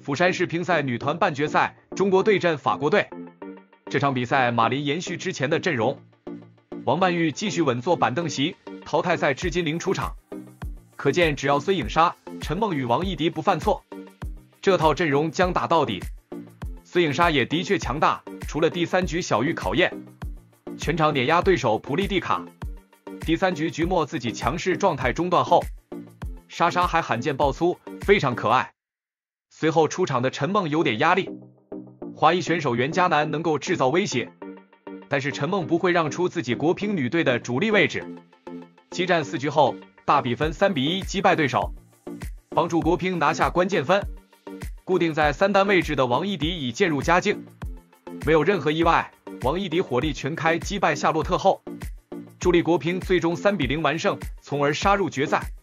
釜山世乒赛女团半决赛，中国对阵法国队。这场比赛，马林延续之前的阵容，王曼玉继续稳坐板凳席，淘汰赛至今零出场。可见，只要孙颖莎、陈梦与王艺迪不犯错，这套阵容将打到底。孙颖莎也的确强大，除了第3局小遇考验，全场碾压对手普利蒂卡。第3局局末自己强势状态中断后，莎莎还罕见爆粗，非常可爱。随后出场的陈梦有点压力，华裔选手袁嘉楠能够制造威胁，但是陈梦不会让出自己国乒女队的主力位置。激战4局后，大比分3比1击败对手，帮助国乒拿下关键分。固定在3单位置的王艺迪已渐入佳境，没有任何意外，王艺迪火力全开击败夏洛特后，助力国乒最终3比0完胜，从而杀入决赛。